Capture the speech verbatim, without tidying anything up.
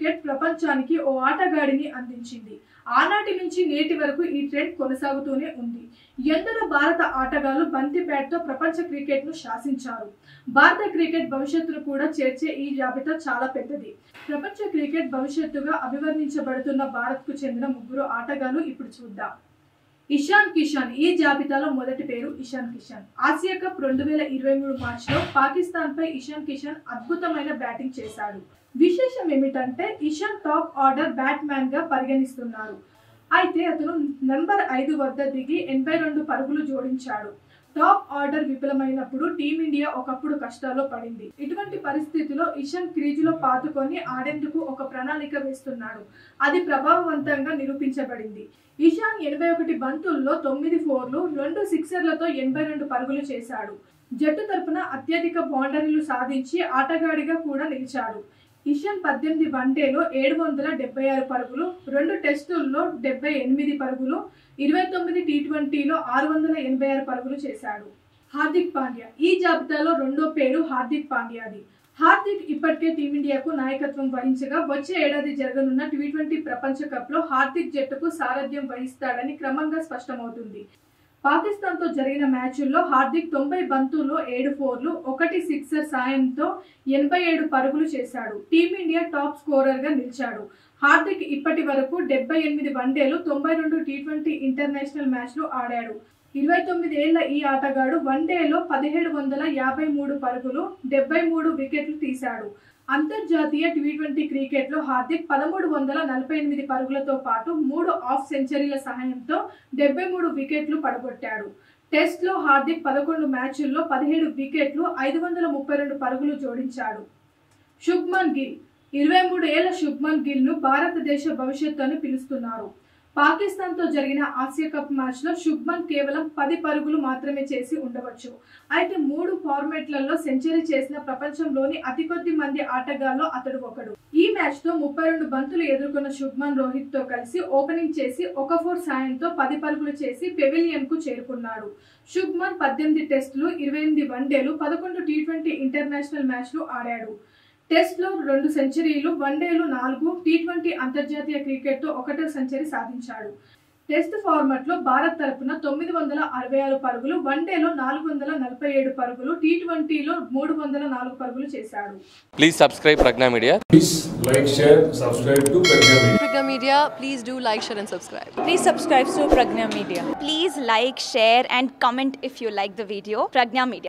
Cricket ప్రపంచానికి ఓ ఆటగాడిని అందించింది. ఆనాటి నుంచి నేటి వరకు ఈ ట్రెండ్ కొనసాగుతూనే ఉంది. ఎందరో భారత ఆటగాళ్లు బంతి బ్యాట్తో ప్రపంచ క్రికెట్ను శాసించారు. భారత క్రికెట్ భవిష్యత్తును కూడా చేర్చే ఈ జాబితా చాలా పెద్దది. ప్రపంచ క్రికెట్ భవిష్యత్తుగా అభివర్ణించబడుతున్న భారత్కు చెందిన ముగ్గురు ఆటగాళ్లు ఇప్పుడు చూద్దాం. ఇషాన్ కిషన్. ఈ జాబితాలో మొదటి పేరు ఇషాన్ కిషన్. ఆసియా కప్ రెండు వేల ఇరవై మూడు మ్యాచ్లో పాకిస్తాన్ పై ఇషాన్ కిషన్ అద్భుతమైన బ్యాటింగ్ చేశాడు. విశేషం ఏమిటంటే ఇషాన్ టాప్ ఆర్డర్ బ్యాట్స్మన్ గా పరిగణిస్తున్నారు. అయితే అతను నెంబర్ ఐదు వద్ద దిగి ఎనభై రెండు పరుగులు జోడించాడు. టాప్ ఆర్డర్ విఫలమైనప్పుడు టీమిండియా ఒకప్పుడు కష్టాల్లో పడింది. ఇటువంటి పరిస్థితిలో ఇషాన్ క్రీజులో పాతుకొని ఆడేందుకు ఒక ప్రణాళిక వేస్తున్నాడు. అది ప్రభావవంతంగా నిరూపించబడింది. ఇషాన్ ఎనభై ఒకటి బంతుల్లో తొమ్మిది ఫోర్లు, రెండు సిక్సర్లతో ఎనభై రెండు పరుగులు చేశాడు. జట్టు తరపున అత్యధిక బౌండరీలు సాధించి ఆటగాడిగా కూడా నిలిచాడు. ఇషాన్ పద్దెనిమిది వన్డేలో ఏడు వందల డెబ్బై ఆరు పరుగులు, రెండు టెస్టుల్లో డెబ్బై ఎనిమిది పరుగులు, ఇరవై తొమ్మిది టీ ట్వంటీలో ఆరు వందల ఎనభై ఆరు పరుగులు చేశాడు. హార్దిక్ పాండ్యా. ఈ జాబితాలో రెండో పేరు హార్దిక్ పాండ్యాది. హార్దిక్ ఇప్పటికే టీమిండియాకు నాయకత్వం వహించగా వచ్చే ఏడాది జరగనున్న టీ ట్వంటీ ప్రపంచ కప్ లో హార్దిక్ జట్టుకు సారథ్యం వహిస్తాడని క్రమంగా స్పష్టమవుతుంది. పాకిస్తాన్ తో జరిగిన మ్యాచ్ల్లో హార్దిక్ తొంభై బంతుల్లో ఏడు ఫోర్లు, ఒకటి సిక్సర్ సాయంతో ఎనభై ఏడు పరుగులు చేశాడు. టీమిండియా టాప్ స్కోరర్ గా నిలిచాడు. హార్దిక్ ఇప్పటి వరకు డెబ్బై ఎనిమిది వన్డేలు, తొంభై రెండు టీ ట్వంటీ ఇంటర్నేషనల్ మ్యాచ్లు ఆడాడు. ఇరవై తొమ్మిది ఏళ్ల ఈ ఆటగాడు వన్డేలో పదిహేడు వందల యాభై మూడు పరుగులు, డెబ్బై మూడు వికెట్లు తీశాడు. అంతర్జాతీయ టీ ట్వంటీ క్రికెట్ లో హార్దిక్ పదమూడు వందల నలభై ఎనిమిది పరుగులతో పాటు మూడు హాఫ్ సెంచరీల సహాయంతో డెబ్బై మూడు వికెట్లు పడగొట్టాడు. టెస్ట్ లో హార్దిక్ పదకొండు మ్యాచ్ల్లో పదిహేడు వికెట్లు, ఐదు వందల ముప్పై రెండు పరుగులు జోడించాడు. శుభ్మన్ గిల్. ఇరవై మూడు ఏళ్ల శుభ్మన్ గిల్ ను భారతదేశ భవిష్యత్తు అని పిలుస్తున్నారు. పాకిస్తాన్ తో జరిగిన ఆసియా కప్ మ్యాచ్ లో శుభ్మన్ కేవలం పది పరుగులు మాత్రమే చేసి ఉండవచ్చు. అయితే మూడు ఫార్మాట్లలో సెంచరీ చేసిన ప్రపంచంలోని అతి కొద్ది మంది ఆటగాళ్లలో అతడు ఒకడు. ఈ మ్యాచ్ తో ముప్పై రెండు బంతులు ఎదుర్కొన్న శుభ్మన్ రోహిత్ తో కలిసి ఓపెనింగ్ చేసి ఒక ఫోర్ సాయంతో పది పరుగులు చేసి పెవిలియన్ కు చేరుకున్నాడు. శుభ్మన్ పద్దెనిమిది టెస్టులు, ఇరవై ఎనిమిది వన్డేలు, పదకొండు టీ ట్వంటీ ఇంటర్నేషనల్ మ్యాచ్లు ఆడాడు. టెస్ట్ లో రెండు సెంచరీలు, వన్డేలు నాలుగు, టీ ట్వంటీ అంతర్జాతీయ క్రికెట్ తో ఒకటో సెంచరీ సాధించాడు. టెస్ట్ ఫార్మాట్ లో భారత్ తరపున తొమ్మిది వందల అరవై ఆరు పరుగులు, వన్డేలో నాలుగు వందల నలభై ఏడు పరుగులు, టీ ట్వంటీలో మూడు వందల నాలుగు పరుగులు చేశాడు. Please subscribe Pragna media. Please like, share, subscribe to Pregnya Media. Pregnya Media, please do like, share and subscribe. Please subscribe to Pregnya Media. Please like, share and comment if you like the video. Pregnya Media.